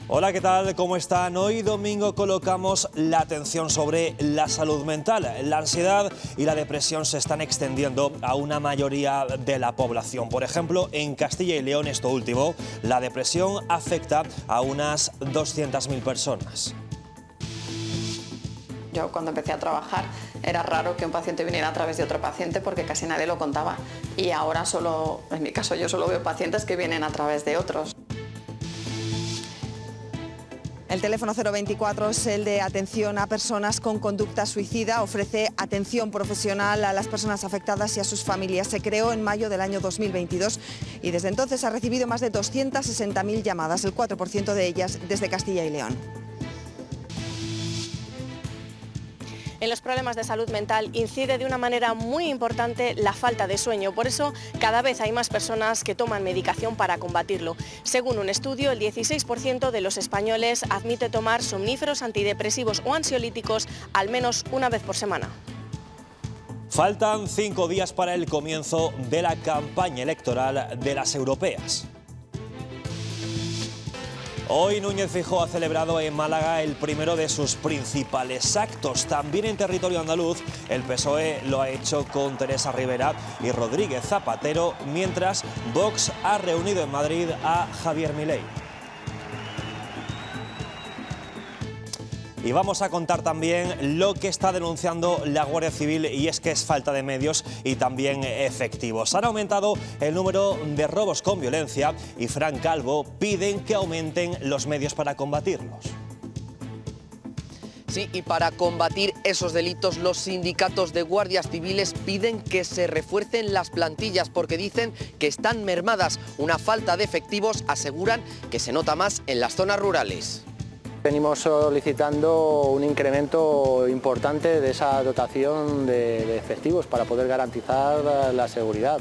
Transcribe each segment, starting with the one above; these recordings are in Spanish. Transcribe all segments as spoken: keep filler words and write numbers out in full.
Hola, ¿qué tal? ¿Cómo están? Hoy domingo colocamos la atención sobre la salud mental. La ansiedad y la depresión se están extendiendo a una mayoría de la población. Por ejemplo, en Castilla y León, esto último, la depresión afecta a unas doscientas mil personas. Yo cuando empecé a trabajar era raro que un paciente viniera a través de otro paciente porque casi nadie lo contaba. Y ahora solo, en mi caso, yo solo veo pacientes que vienen a través de otros. El teléfono cero veinticuatro es el de atención a personas con conducta suicida. Ofrece atención profesional a las personas afectadas y a sus familias. Se creó en mayo del año dos mil veintidós y desde entonces ha recibido más de doscientas sesenta mil llamadas, el cuatro por ciento de ellas desde Castilla y León. En los problemas de salud mental incide de una manera muy importante la falta de sueño. Por eso, cada vez hay más personas que toman medicación para combatirlo. Según un estudio, el dieciséis por ciento de los españoles admite tomar somníferos, antidepresivos o ansiolíticos al menos una vez por semana. Faltan cinco días para el comienzo de la campaña electoral de las europeas. Hoy Núñez Feijóo ha celebrado en Málaga el primero de sus principales actos. También en territorio andaluz, el P S O E lo ha hecho con Teresa Rivera y Rodríguez Zapatero, mientras Vox ha reunido en Madrid a Javier Milei. Y vamos a contar también lo que está denunciando la Guardia Civil, y es que es falta de medios y también efectivos. Han aumentado el número de robos con violencia y Fran Calvo piden que aumenten los medios para combatirlos. Sí, y para combatir esos delitos, los sindicatos de guardias civiles piden que se refuercen las plantillas porque dicen que están mermadas. Una falta de efectivos, aseguran, que se nota más en las zonas rurales. Venimos solicitando un incremento importante de esa dotación de, de efectivos para poder garantizar la seguridad.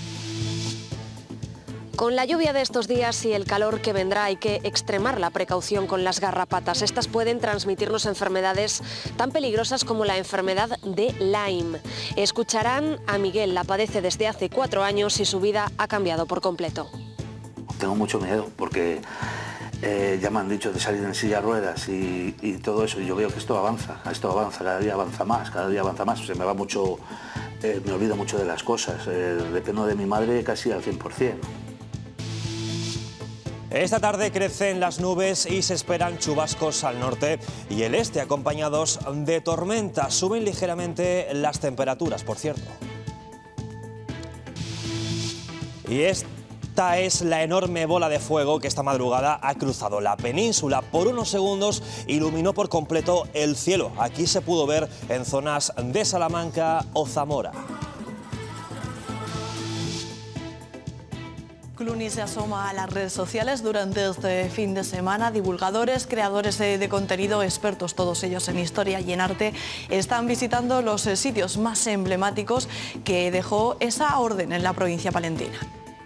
Con la lluvia de estos días y el calor que vendrá hay que extremar la precaución con las garrapatas. Estas pueden transmitirnos enfermedades tan peligrosas como la enfermedad de Lyme. Escucharán a Miguel, la padece desde hace cuatro años y su vida ha cambiado por completo. Tengo mucho miedo porque eh, ya me han dicho de salir en silla de ruedas y, y todo eso, y yo veo que esto avanza, esto avanza, cada día avanza más, cada día avanza más, se me va mucho, eh, me olvido mucho de las cosas, eh, dependo de mi madre casi al cien por cien. Esta tarde crecen las nubes y se esperan chubascos al norte y el este, acompañados de tormentas. Suben ligeramente las temperaturas, por cierto. Y esta es la enorme bola de fuego que esta madrugada ha cruzado la península. Por unos segundos iluminó por completo el cielo. Aquí se pudo ver en zonas de Salamanca o Zamora. Clooney se asoma a las redes sociales durante este fin de semana. Divulgadores, creadores de contenido, expertos todos ellos en historia y en arte, están visitando los sitios más emblemáticos que dejó esa orden en la provincia palentina.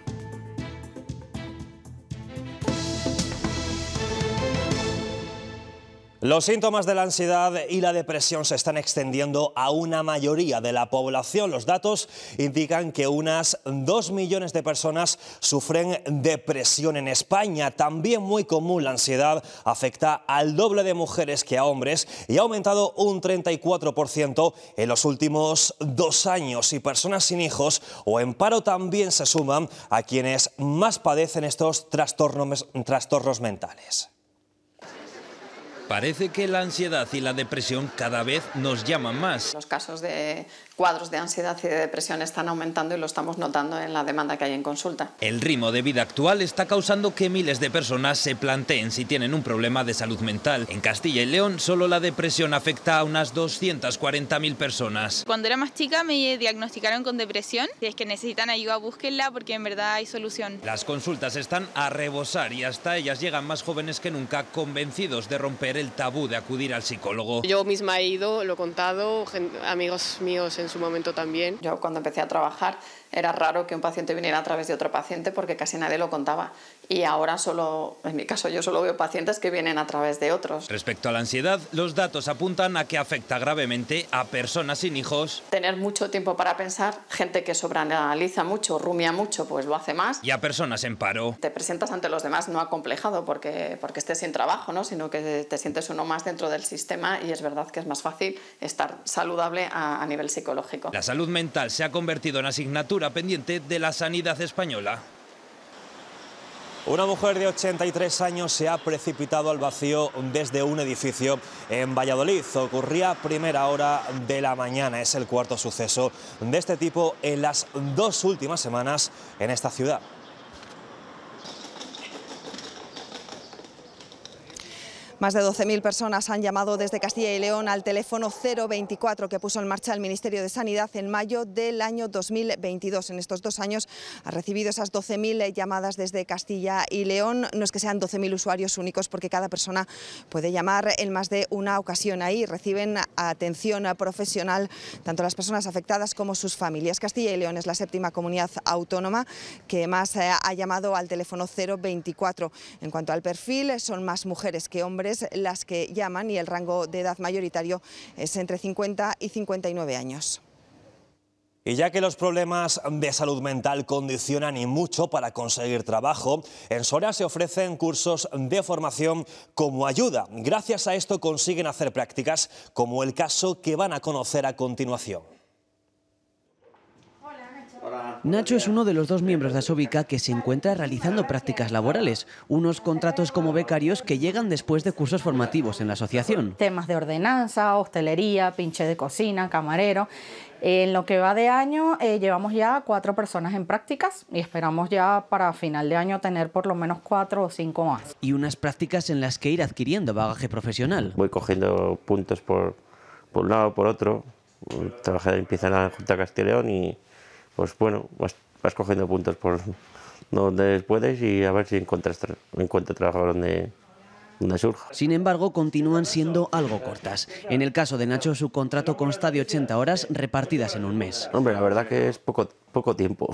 Los síntomas de la ansiedad y la depresión se están extendiendo a una mayoría de la población. Los datos indican que unas dos millones de personas sufren depresión en España. También muy común la ansiedad, afecta al doble de mujeres que a hombres y ha aumentado un treinta y cuatro por ciento en los últimos dos años. Y personas sin hijos o en paro también se suman a quienes más padecen estos trastornos, trastornos mentales. Parece que la ansiedad y la depresión cada vez nos llaman más. Los casos de cuadros de ansiedad y de depresión están aumentando y lo estamos notando en la demanda que hay en consulta. El ritmo de vida actual está causando que miles de personas se planteen si tienen un problema de salud mental. En Castilla y León solo la depresión afecta a unas doscientas cuarenta mil personas. Cuando era más chica me diagnosticaron con depresión. Si es que necesitan ayuda, búsquenla porque en verdad hay solución. Las consultas están a rebosar y hasta ellas llegan más jóvenes que nunca, convencidos de romper el tabú de acudir al psicólogo. Yo misma he ido, lo he contado, amigos míos en su momento también. Yo cuando empecé a trabajar era raro que un paciente viniera a través de otro paciente porque casi nadie lo contaba. Y ahora solo, en mi caso, yo solo veo pacientes que vienen a través de otros. Respecto a la ansiedad, los datos apuntan a que afecta gravemente a personas sin hijos. Tener mucho tiempo para pensar, gente que sobreanaliza mucho, rumia mucho, pues lo hace más. Y a personas en paro. Te presentas ante los demás no acomplejado porque, porque estés sin trabajo, ¿no? Sino que te sientes uno más dentro del sistema y es verdad que es más fácil estar saludable a, a nivel psicológico. La salud mental se ha convertido en asignatura pendiente de la sanidad española. Una mujer de ochenta y tres años se ha precipitado al vacío desde un edificio en Valladolid. Ocurría a primera hora de la mañana. Es el cuarto suceso de este tipo en las dos últimas semanas en esta ciudad. Más de doce mil personas han llamado desde Castilla y León al teléfono cero veinticuatro que puso en marcha el Ministerio de Sanidad en mayo del año dos mil veintidós. En estos dos años ha recibido esas doce mil llamadas desde Castilla y León. No es que sean doce mil usuarios únicos porque cada persona puede llamar en más de una ocasión. Ahí reciben atención profesional tanto las personas afectadas como sus familias. Castilla y León es la séptima comunidad autónoma que más ha llamado al teléfono cero veinticuatro. En cuanto al perfil, son más mujeres que hombres las que llaman y el rango de edad mayoritario es entre cincuenta y cincuenta y nueve años. Y ya que los problemas de salud mental condicionan y mucho para conseguir trabajo, en Soria se ofrecen cursos de formación como ayuda. Gracias a esto consiguen hacer prácticas como el caso que van a conocer a continuación. Nacho es uno de los dos miembros de Asobica que se encuentra realizando prácticas laborales, unos contratos como becarios que llegan después de cursos formativos en la asociación. Temas de ordenanza, hostelería, pinche de cocina, camarero. En lo que va de año eh, llevamos ya cuatro personas en prácticas y esperamos ya para final de año tener por lo menos cuatro o cinco más. Y unas prácticas en las que ir adquiriendo bagaje profesional. Voy cogiendo puntos por, por un lado, por otro. Trabajé de limpieza en la Junta de Castilla y León y pues bueno, vas, vas cogiendo puntos por donde puedes y a ver si encuentras, encuentras trabajo donde, donde surja. Sin embargo, continúan siendo algo cortas. En el caso de Nacho, su contrato consta de ochenta horas repartidas en un mes. Hombre, la verdad que es poco, poco tiempo.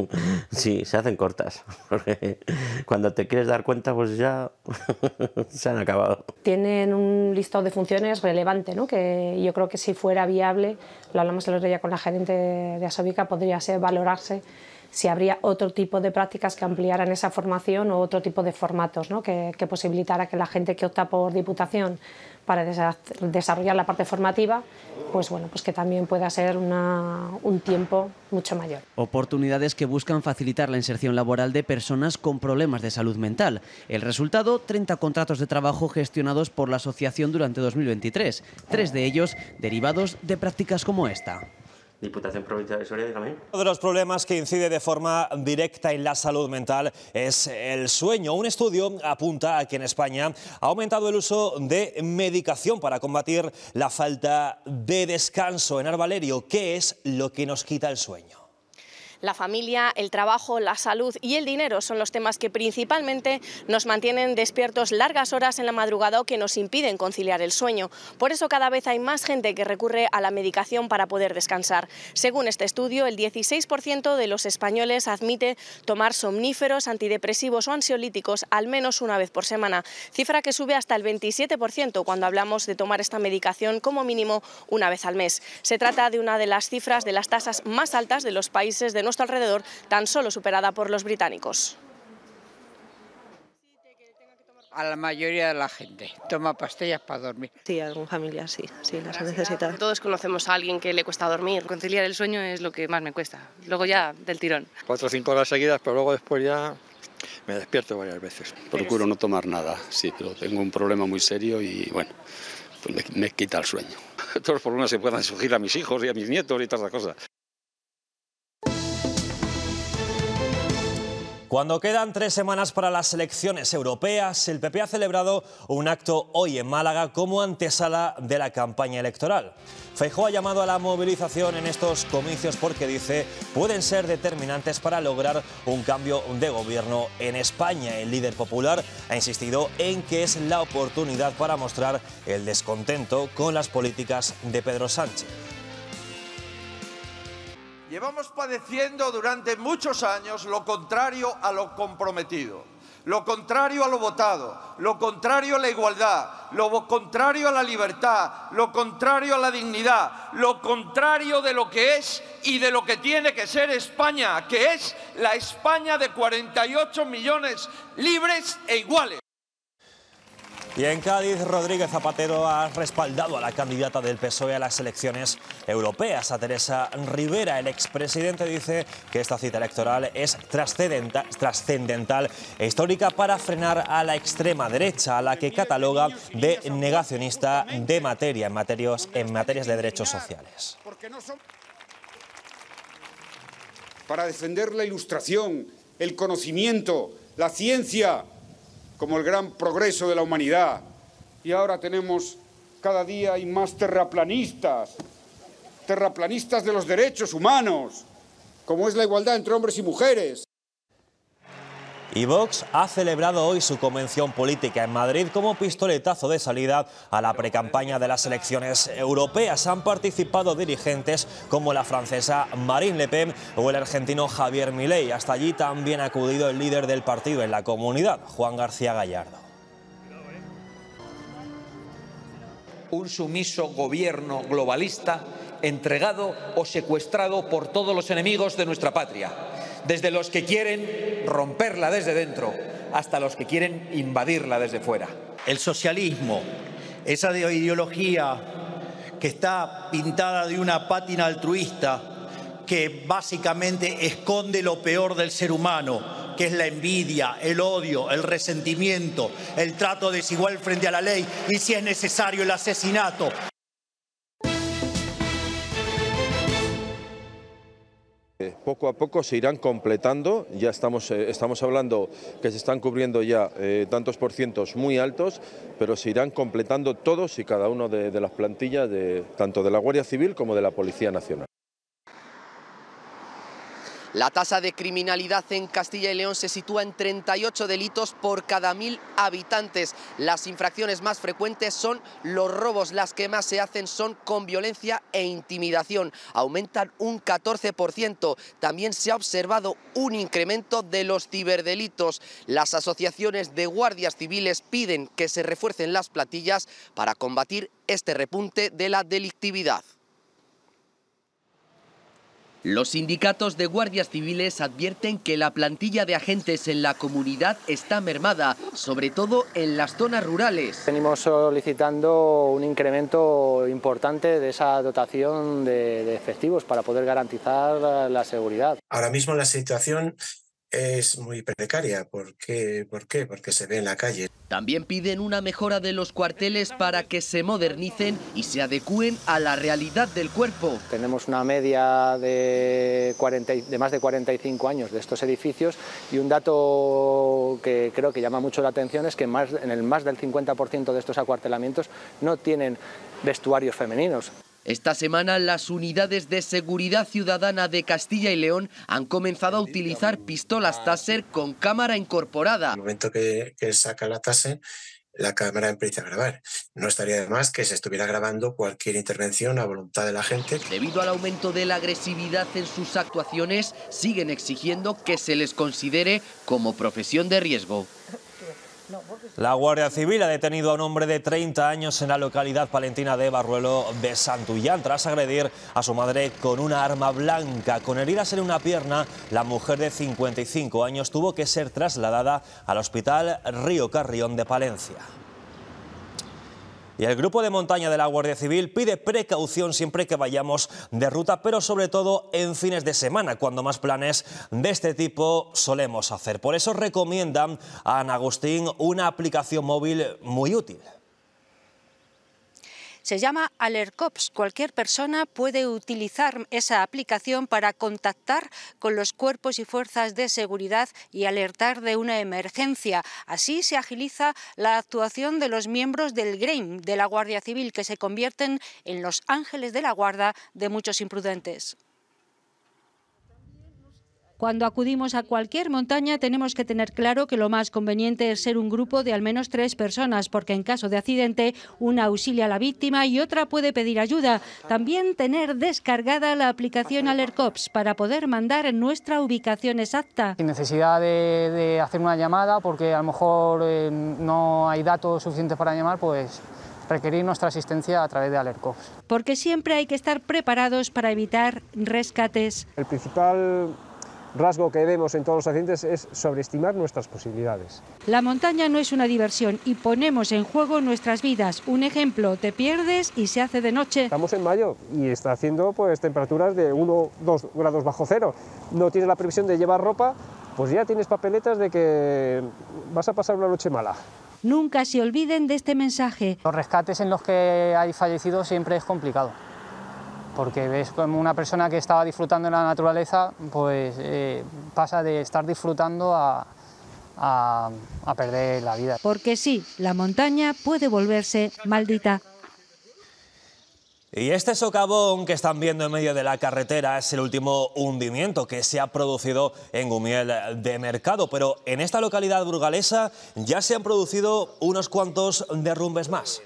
Sí, se hacen cortas. Porque cuando te quieres dar cuenta, pues ya se han acabado. Tienen un listado de funciones relevante, ¿no? Que yo creo que si fuera viable, lo hablamos el otro día con la gerente de Asobica, podría ser valorarse si habría otro tipo de prácticas que ampliaran esa formación o otro tipo de formatos, ¿no? que, que posibilitara que la gente que opta por Diputación para desarrollar la parte formativa, pues bueno, pues que también pueda ser una, un tiempo mucho mayor. Oportunidades que buscan facilitar la inserción laboral de personas con problemas de salud mental. El resultado, treinta contratos de trabajo gestionados por la asociación durante dos mil veintitrés, tres de ellos derivados de prácticas como esta. Diputación Provincial de Soria, dígame. Uno de los problemas que incide de forma directa en la salud mental es el sueño. Un estudio apunta a que en España ha aumentado el uso de medicación para combatir la falta de descanso. Enar Valerio, ¿qué es lo que nos quita el sueño? La familia, el trabajo, la salud y el dinero son los temas que principalmente nos mantienen despiertos largas horas en la madrugada o que nos impiden conciliar el sueño. Por eso cada vez hay más gente que recurre a la medicación para poder descansar. Según este estudio, el dieciséis por ciento de los españoles admite tomar somníferos, antidepresivos o ansiolíticos al menos una vez por semana, cifra que sube hasta el veintisiete por ciento cuando hablamos de tomar esta medicación como mínimo una vez al mes. Se trata de una de las cifras de las tasas más altas de los países de nuestro alrededor, tan solo superada por los británicos. A la mayoría de la gente toma pastillas para dormir. Sí, algún familiar sí, sí las ha necesitado. Todos conocemos a alguien que le cuesta dormir. Conciliar el sueño es lo que más me cuesta. Luego ya del tirón. Cuatro o cinco horas seguidas, pero luego después ya me despierto varias veces. Procuro no tomar nada, sí, pero tengo un problema muy serio y bueno, pues me, me quita el sueño. Todos los problemas se puedan surgir a mis hijos y a mis nietos y todas las cosas. Cuando quedan tres semanas para las elecciones europeas, el P P ha celebrado un acto hoy en Málaga como antesala de la campaña electoral. Feijóo ha llamado a la movilización en estos comicios porque dice pueden ser determinantes para lograr un cambio de gobierno en España. El líder popular ha insistido en que es la oportunidad para mostrar el descontento con las políticas de Pedro Sánchez. Llevamos padeciendo durante muchos años lo contrario a lo comprometido, lo contrario a lo votado, lo contrario a la igualdad, lo contrario a la libertad, lo contrario a la dignidad, lo contrario de lo que es y de lo que tiene que ser España, que es la España de cuarenta y ocho millones libres e iguales. Y en Cádiz, Rodríguez Zapatero ha respaldado a la candidata del P S O E a las elecciones europeas, a Teresa Rivera. El expresidente dice que esta cita electoral es trascendental, trascendental e histórica para frenar a la extrema derecha, a la que cataloga de negacionista de materia en materias, en materias de derechos sociales. Para defender la ilustración, el conocimiento, la ciencia, como el gran progreso de la humanidad. Y ahora tenemos, cada día hay más terraplanistas, terraplanistas de los derechos humanos, como es la igualdad entre hombres y mujeres. Y Vox ha celebrado hoy su convención política en Madrid como pistoletazo de salida a la precampaña de las elecciones europeas. Han participado dirigentes como la francesa Marine Le Pen o el argentino Javier Milei. Hasta allí también ha acudido el líder del partido en la comunidad, Juan García Gallardo. Un sumiso gobierno globalista entregado o secuestrado por todos los enemigos de nuestra patria, desde los que quieren romperla desde dentro hasta los que quieren invadirla desde fuera. El socialismo, esa ideología que está pintada de una pátina altruista que básicamente esconde lo peor del ser humano, que es la envidia, el odio, el resentimiento, el trato desigual frente a la ley y, si es necesario, el asesinato. Poco a poco se irán completando, ya estamos, eh, estamos hablando que se están cubriendo ya eh, tantos por cientos muy altos, pero se irán completando todos y cada uno de, de las plantillas, de, tanto de la Guardia Civil como de la Policía Nacional. La tasa de criminalidad en Castilla y León se sitúa en treinta y ocho delitos por cada mil habitantes. Las infracciones más frecuentes son los robos, las que más se hacen son con violencia e intimidación. Aumentan un catorce por ciento. También se ha observado un incremento de los ciberdelitos. Las asociaciones de guardias civiles piden que se refuercen las plantillas para combatir este repunte de la delictividad. Los sindicatos de guardias civiles advierten que la plantilla de agentes en la comunidad está mermada, sobre todo en las zonas rurales. Venimos solicitando un incremento importante de esa dotación de, de efectivos para poder garantizar la seguridad. Ahora mismo la situación es muy precaria. ¿Por qué? ¿Por qué? Porque se ve en la calle. También piden una mejora de los cuarteles para que se modernicen y se adecúen a la realidad del cuerpo. Tenemos una media de, cuarenta, de más de cuarenta y cinco años de estos edificios y un dato que creo que llama mucho la atención es que más, en el más del cincuenta por ciento de estos acuartelamientos no tienen vestuarios femeninos. Esta semana las unidades de seguridad ciudadana de Castilla y León han comenzado a utilizar pistolas Taser con cámara incorporada. En el momento que, que saca la Taser, la cámara empieza a grabar. No estaría de más que se estuviera grabando cualquier intervención a voluntad de la gente. Debido al aumento de la agresividad en sus actuaciones, siguen exigiendo que se les considere como profesión de riesgo. La Guardia Civil ha detenido a un hombre de treinta años en la localidad palentina de Barruelo de Santullán tras agredir a su madre con una arma blanca. Con heridas en una pierna, la mujer de cincuenta y cinco años tuvo que ser trasladada al Hospital Río Carrión de Palencia. Y el grupo de montaña de la Guardia Civil pide precaución siempre que vayamos de ruta, pero sobre todo en fines de semana, cuando más planes de este tipo solemos hacer. Por eso recomiendan a Ana Agustín una aplicación móvil muy útil. Se llama AlertCops. Cualquier persona puede utilizar esa aplicación para contactar con los cuerpos y fuerzas de seguridad y alertar de una emergencia. Así se agiliza la actuación de los miembros del GREIM de la Guardia Civil, que se convierten en los ángeles de la guarda de muchos imprudentes. Cuando acudimos a cualquier montaña tenemos que tener claro que lo más conveniente es ser un grupo de al menos tres personas, porque en caso de accidente una auxilia a la víctima y otra puede pedir ayuda. También tener descargada la aplicación AlertCops para poder mandar nuestra ubicación exacta. Sin necesidad de, de hacer una llamada, porque a lo mejor eh, no hay datos suficientes para llamar, pues requerir nuestra asistencia a través de AlertCops. Porque siempre hay que estar preparados para evitar rescates. El principal rasgo que vemos en todos los accidentes es sobreestimar nuestras posibilidades. La montaña no es una diversión y ponemos en juego nuestras vidas. Un ejemplo, te pierdes y se hace de noche. Estamos en mayo y está haciendo pues temperaturas de uno a dos grados bajo cero. No tienes la previsión de llevar ropa, pues ya tienes papeletas de que vas a pasar una noche mala. Nunca se olviden de este mensaje. Los rescates en los que hay fallecidos siempre es complicado, porque ves como una persona que estaba disfrutando de la naturaleza, pues eh, pasa de estar disfrutando a, a, a perder la vida. Porque sí, la montaña puede volverse maldita. Y este socavón que están viendo en medio de la carretera es el último hundimiento que se ha producido en Gumiel de Mercado, pero en esta localidad burgalesa ya se han producido unos cuantos derrumbes más.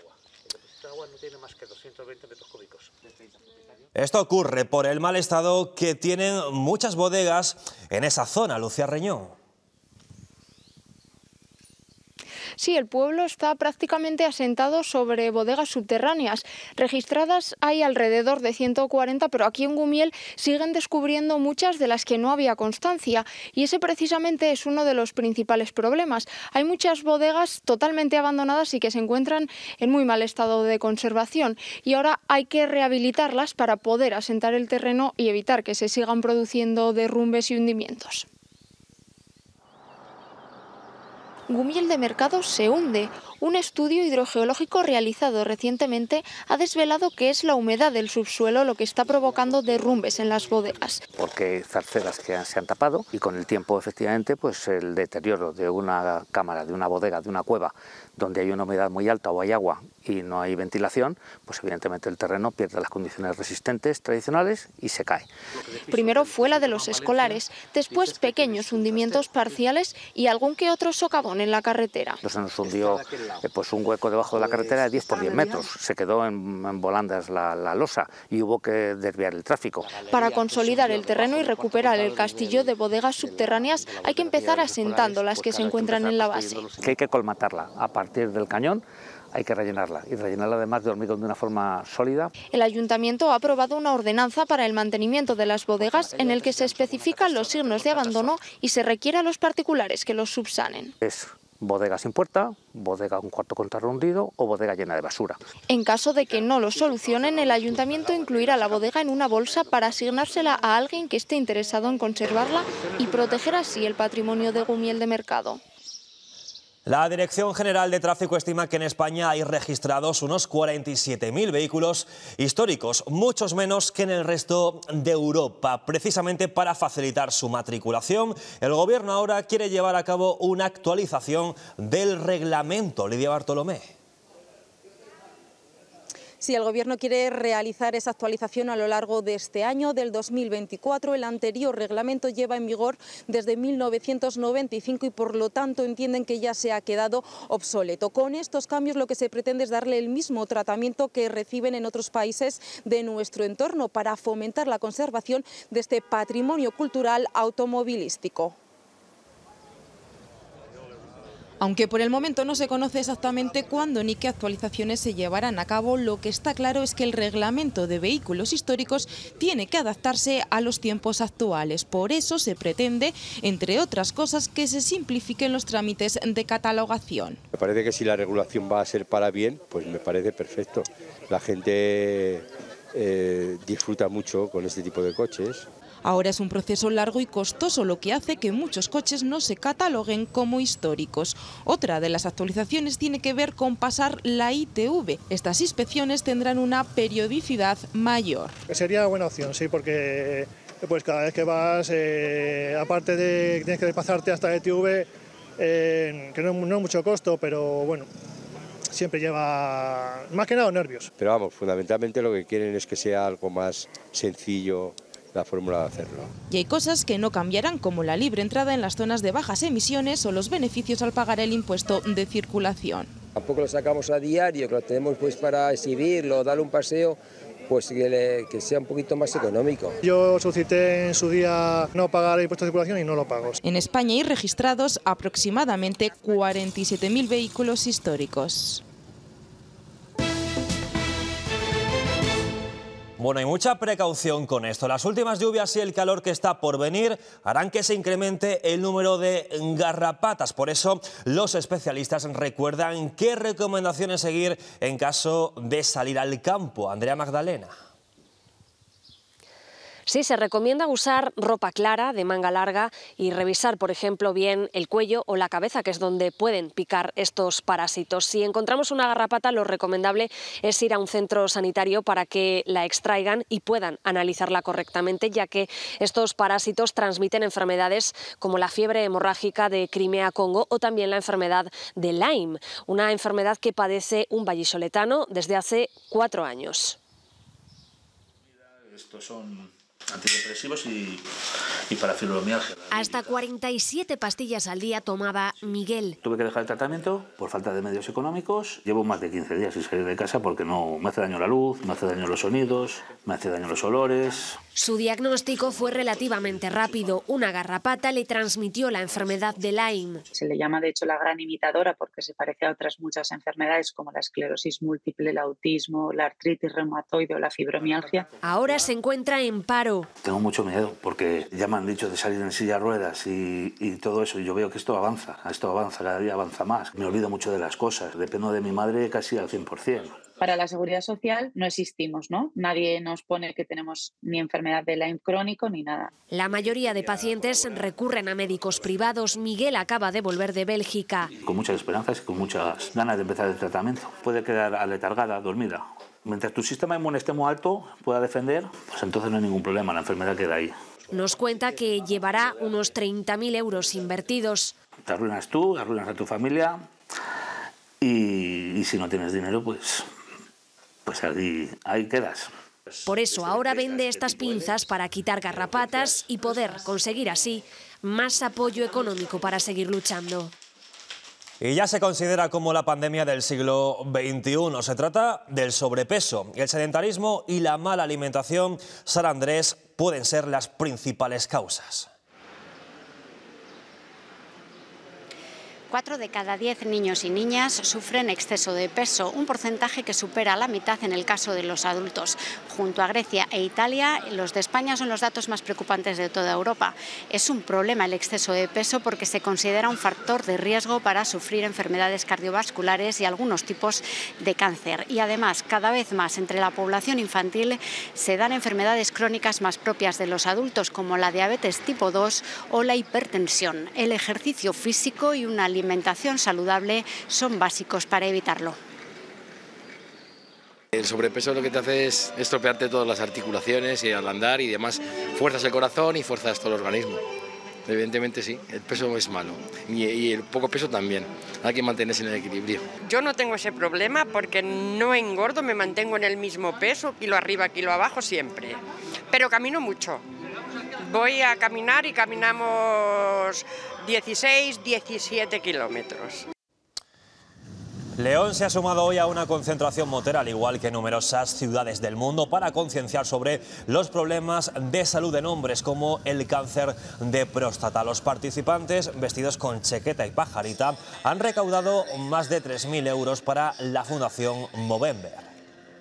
Esto ocurre por el mal estado que tienen muchas bodegas en esa zona, Lucía Reñón. Sí, el pueblo está prácticamente asentado sobre bodegas subterráneas. Registradas hay alrededor de ciento cuarenta, pero aquí en Gumiel siguen descubriendo muchas de las que no había constancia. Y ese precisamente es uno de los principales problemas. Hay muchas bodegas totalmente abandonadas y que se encuentran en muy mal estado de conservación. Y ahora hay que rehabilitarlas para poder asentar el terreno y evitar que se sigan produciendo derrumbes y hundimientos. Gumiel de Mercado se hunde. Un estudio hidrogeológico realizado recientemente ha desvelado que es la humedad del subsuelo lo que está provocando derrumbes en las bodegas. Porque hay zarceras que se han tapado y con el tiempo efectivamente pues el deterioro de una cámara, de una bodega, de una cueva donde hay una humedad muy alta o hay agua y no hay ventilación, pues evidentemente el terreno pierde las condiciones resistentes tradicionales y se cae. Primero fue la de los escolares, después pequeños hundimientos parciales y algún que otro socavón en la carretera. Entonces nos hundió eh, pues un hueco debajo de la carretera de diez por diez metros, se quedó en, en volandas la, la losa y hubo que desviar el tráfico. Para consolidar el terreno y recuperar el castillo de bodegas subterráneas hay que empezar asentando las que se encuentran en la base. Que hay que colmatarla a partir del cañón. Hay que rellenarla y rellenarla además de hormigón de una forma sólida. El ayuntamiento ha aprobado una ordenanza para el mantenimiento de las bodegas en el que se especifican los signos de abandono y se requiere a los particulares que los subsanen. Es bodega sin puerta, bodega un cuarto contrarrundido o bodega llena de basura. En caso de que no lo solucionen, el ayuntamiento incluirá la bodega en una bolsa para asignársela a alguien que esté interesado en conservarla y proteger así el patrimonio de Gumiel de Mercado. La Dirección General de Tráfico estima que en España hay registrados unos cuarenta y siete mil vehículos históricos, muchos menos que en el resto de Europa. Precisamente para facilitar su matriculación, el Gobierno ahora quiere llevar a cabo una actualización del reglamento. Lidia Bartolomé. Sí, el Gobierno quiere realizar esa actualización a lo largo de este año, del dos mil veinticuatro. El anterior reglamento lleva en vigor desde mil novecientos noventa y cinco y por lo tanto entienden que ya se ha quedado obsoleto. Con estos cambios lo que se pretende es darle el mismo tratamiento que reciben en otros países de nuestro entorno para fomentar la conservación de este patrimonio cultural automovilístico. Aunque por el momento no se conoce exactamente cuándo ni qué actualizaciones se llevarán a cabo, lo que está claro es que el reglamento de vehículos históricos tiene que adaptarse a los tiempos actuales. Por eso se pretende, entre otras cosas, que se simplifiquen los trámites de catalogación. Me parece que si la regulación va a ser para bien, pues me parece perfecto. La gente eh, disfruta mucho con este tipo de coches. Ahora es un proceso largo y costoso, lo que hace que muchos coches no se cataloguen como históricos. Otra de las actualizaciones tiene que ver con pasar la I T V. Estas inspecciones tendrán una periodicidad mayor. Sería buena opción, sí, porque pues cada vez que vas, eh, aparte de que tienes que pasarte hasta la I T V, eh, que no, no es mucho costo, pero bueno, siempre lleva más que nada nervios. Pero vamos, fundamentalmente lo que quieren es que sea algo más sencillo la fórmula de hacerlo. Y hay cosas que no cambiarán, como la libre entrada en las zonas de bajas emisiones o los beneficios al pagar el impuesto de circulación. Tampoco lo sacamos a diario, que lo tenemos pues para exhibirlo, darle un paseo, pues que, le, que sea un poquito más económico. Yo solicité en su día no pagar el impuesto de circulación y no lo pago. En España hay registrados aproximadamente cuarenta y siete mil vehículos históricos. Bueno, y mucha precaución con esto. Las últimas lluvias y el calor que está por venir harán que se incremente el número de garrapatas. Por eso, los especialistas recuerdan qué recomendaciones seguir en caso de salir al campo. Andrea Magdalena. Sí, se recomienda usar ropa clara, de manga larga, y revisar, por ejemplo, bien el cuello o la cabeza, que es donde pueden picar estos parásitos. Si encontramos una garrapata, lo recomendable es ir a un centro sanitario para que la extraigan y puedan analizarla correctamente, ya que estos parásitos transmiten enfermedades como la fiebre hemorrágica de Crimea-Congo o también la enfermedad de Lyme, una enfermedad que padece un vallisoletano desde hace cuatro años. Estos son antidepresivos y, y para fibromialgia. Hasta cuarenta y siete pastillas al día tomaba Miguel. Tuve que dejar el tratamiento por falta de medios económicos. Llevo más de quince días sin salir de casa porque no me hace daño la luz, me hace daño los sonidos, me hace daño los olores. Su diagnóstico fue relativamente rápido. Una garrapata le transmitió la enfermedad de Lyme. Se le llama de hecho la gran imitadora porque se parece a otras muchas enfermedades como la esclerosis múltiple, el autismo, la artritis reumatoide o la fibromialgia. Ahora se encuentra en paro. Tengo mucho miedo porque ya me han dicho de salir en silla de ruedas y, y todo eso. Y yo veo que esto avanza, esto avanza, cada día avanza más. Me olvido mucho de las cosas, dependo de mi madre casi al cien por cien. Para la seguridad social no existimos, ¿no? Nadie nos pone que tenemos ni enfermedad de Lyme crónico ni nada. La mayoría de pacientes recurren a médicos privados. Miguel acaba de volver de Bélgica. Con muchas esperanzas y con muchas ganas de empezar el tratamiento. Puede quedar aletargada, dormida. Mientras tu sistema inmune esté muy alto, pueda defender, pues entonces no hay ningún problema, la enfermedad queda ahí. Nos cuenta que llevará unos treinta mil euros invertidos. Te arruinas tú, arruinas a tu familia y, y si no tienes dinero, pues... pues ahí, ahí quedas. Por eso ahora vende estas pinzas para quitar garrapatas y poder conseguir así más apoyo económico para seguir luchando. Y ya se considera como la pandemia del siglo veintiuno. Se trata del sobrepeso. El sedentarismo y la mala alimentación, Sara Andrés, pueden ser las principales causas. Cuatro de cada diez niños y niñas sufren exceso de peso, un porcentaje que supera la mitad en el caso de los adultos. Junto a Grecia e Italia, los de España son los datos más preocupantes de toda Europa. Es un problema el exceso de peso porque se considera un factor de riesgo para sufrir enfermedades cardiovasculares y algunos tipos de cáncer. Y además, cada vez más entre la población infantil se dan enfermedades crónicas más propias de los adultos, como la diabetes tipo dos o la hipertensión. El ejercicio físico y una alimentación alimentación saludable son básicos para evitarlo. El sobrepeso lo que te hace es estropearte todas las articulaciones y al andar y demás fuerzas el corazón y fuerzas todo el organismo. Evidentemente sí, el peso es malo y, y el poco peso también, hay que mantenerse en el equilibrio. Yo no tengo ese problema porque no engordo, me mantengo en el mismo peso, kilo arriba, kilo abajo siempre, pero camino mucho. Voy a caminar y caminamos dieciséis, diecisiete kilómetros. León se ha sumado hoy a una concentración motera, al igual que numerosas ciudades del mundo, para concienciar sobre los problemas de salud en hombres, como el cáncer de próstata. Los participantes, vestidos con chaqueta y pajarita, han recaudado más de tres mil euros para la Fundación Movember.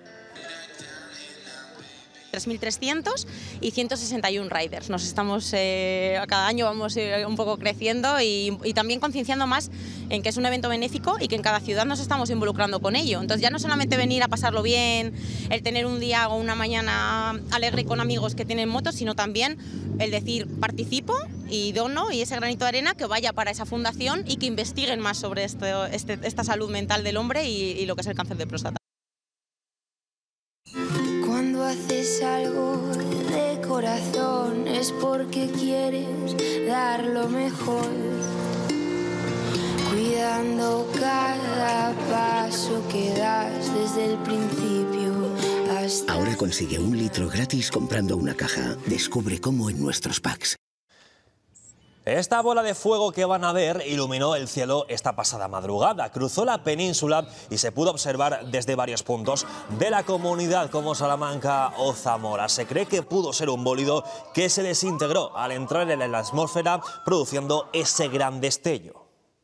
tres mil trescientos y ciento sesenta y uno riders. Nos estamos, eh, cada año vamos eh, un poco creciendo y, y también concienciando más en que es un evento benéfico y que en cada ciudad nos estamos involucrando con ello. Entonces ya no solamente venir a pasarlo bien, el tener un día o una mañana alegre con amigos que tienen motos, sino también el decir participo y dono y ese granito de arena que vaya para esa fundación y que investiguen más sobre este, este, esta salud mental del hombre y, y lo que es el cáncer de próstata. Cuando haces algo de corazón es porque quieres dar lo mejor, cuidando cada paso que das desde el principio estar. Ahora consigue un litro gratis comprando una caja. Descubre cómo en nuestros packs. Esta bola de fuego que van a ver iluminó el cielo esta pasada madrugada. Cruzó la península y se pudo observar desde varios puntos de la comunidad como Salamanca o Zamora. Se cree que pudo ser un bólido que se desintegró al entrar en la atmósfera, produciendo ese gran destello.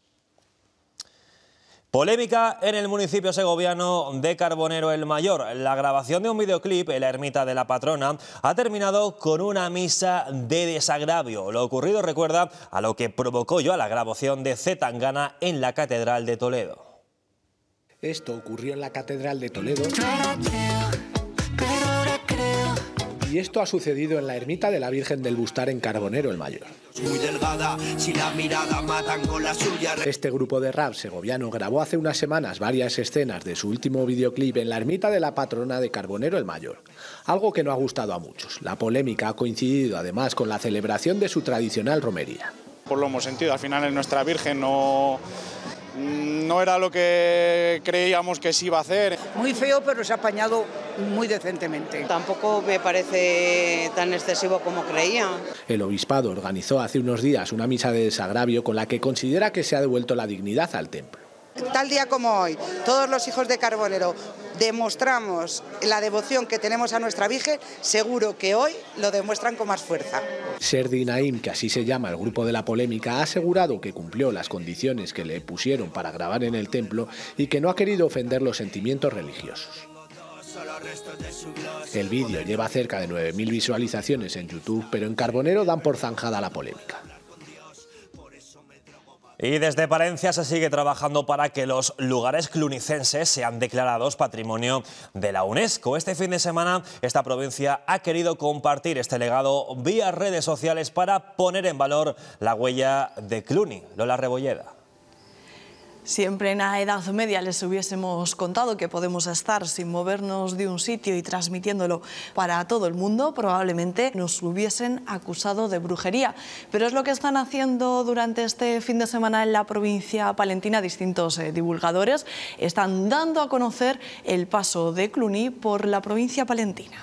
Polémica en el municipio segoviano de Carbonero el Mayor. La grabación de un videoclip en la ermita de la patrona ha terminado con una misa de desagravio. Lo ocurrido recuerda a lo que provocó yo a la grabación de C. Tangana en la Catedral de Toledo. Esto ocurrió en la Catedral de Toledo. Y esto ha sucedido en la ermita de la Virgen del Bustar en Carbonero el Mayor. Muy delgada, si la mirada matan con la suya. Este grupo de rap segoviano grabó hace unas semanas varias escenas de su último videoclip en la ermita de la patrona de Carbonero el Mayor. Algo que no ha gustado a muchos. La polémica ha coincidido además con la celebración de su tradicional romería. Pues lo hemos sentido, al final en nuestra Virgen no... No era lo que creíamos que se iba a hacer. Muy feo, pero se ha apañado muy decentemente. Tampoco me parece tan excesivo como creía. El obispado organizó hace unos días una misa de desagravio con la que considera que se ha devuelto la dignidad al templo. Tal día como hoy, todos los hijos de Carbonero demostramos la devoción que tenemos a nuestra Virgen, seguro que hoy lo demuestran con más fuerza. Serdi Naim, que así se llama el grupo de la polémica, ha asegurado que cumplió las condiciones que le pusieron para grabar en el templo y que no ha querido ofender los sentimientos religiosos. El vídeo lleva cerca de nueve mil visualizaciones en YouTube, pero en Carbonero dan por zanjada la polémica. Y desde Palencia se sigue trabajando para que los lugares clunicenses sean declarados Patrimonio de la UNESCO. Este fin de semana esta provincia ha querido compartir este legado vía redes sociales para poner en valor la huella de Cluny. Lola Rebolleda. Siempre en la Edad Media les hubiésemos contado que podemos estar sin movernos de un sitio y transmitiéndolo para todo el mundo, probablemente nos hubiesen acusado de brujería. Pero es lo que están haciendo durante este fin de semana en la provincia palentina distintos eh, divulgadores. Están dando a conocer el paso de Cluny por la provincia palentina.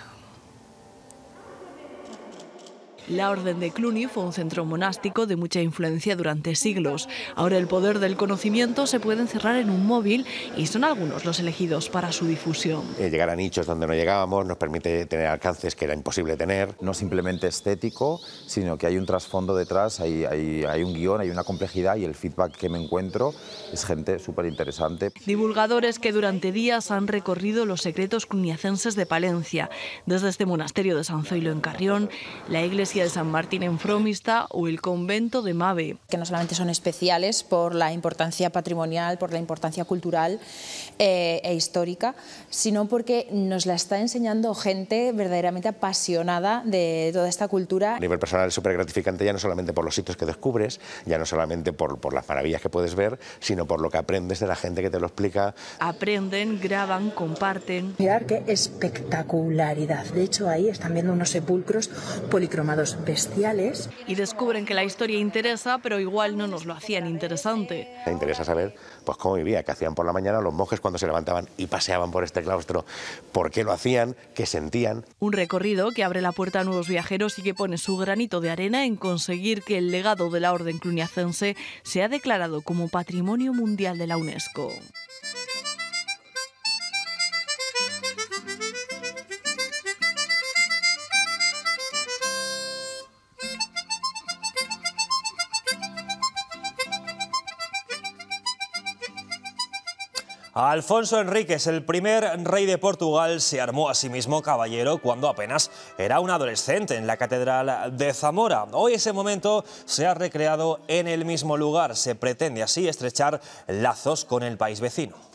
La Orden de Cluny fue un centro monástico de mucha influencia durante siglos. Ahora el poder del conocimiento se puede encerrar en un móvil y son algunos los elegidos para su difusión. Eh, llegar a nichos donde no llegábamos nos permite tener alcances que era imposible tener. No simplemente estético, sino que hay un trasfondo detrás, hay, hay, hay un guión, hay una complejidad y el feedback que me encuentro es gente súper interesante. Divulgadores que durante días han recorrido los secretos cluniacenses de Palencia, desde este monasterio de San Zoilo en Carrión, la iglesia de San Martín en Fromista o el convento de Mave. Que no solamente son especiales por la importancia patrimonial, por la importancia cultural eh, e histórica, sino porque nos la está enseñando gente verdaderamente apasionada de toda esta cultura. A nivel personal es súper gratificante ya no solamente por los sitios que descubres, ya no solamente por, por las maravillas que puedes ver, sino por lo que aprendes de la gente que te lo explica. Aprenden, graban, comparten. Mirar qué espectacularidad. De hecho, ahí están viendo unos sepulcros policromados bestiales. Y descubren que la historia interesa, pero igual no nos lo hacían interesante. Me interesa saber pues, cómo vivía, qué hacían por la mañana los monjes cuando se levantaban y paseaban por este claustro, por qué lo hacían, qué sentían. Un recorrido que abre la puerta a nuevos viajeros y que pone su granito de arena en conseguir que el legado de la Orden Cluniacense sea declarado como Patrimonio Mundial de la UNESCO. Alfonso Enríquez, el primer rey de Portugal, se armó a sí mismo caballero cuando apenas era un adolescente en la Catedral de Zamora. Hoy ese momento se ha recreado en el mismo lugar. Se pretende así estrechar lazos con el país vecino.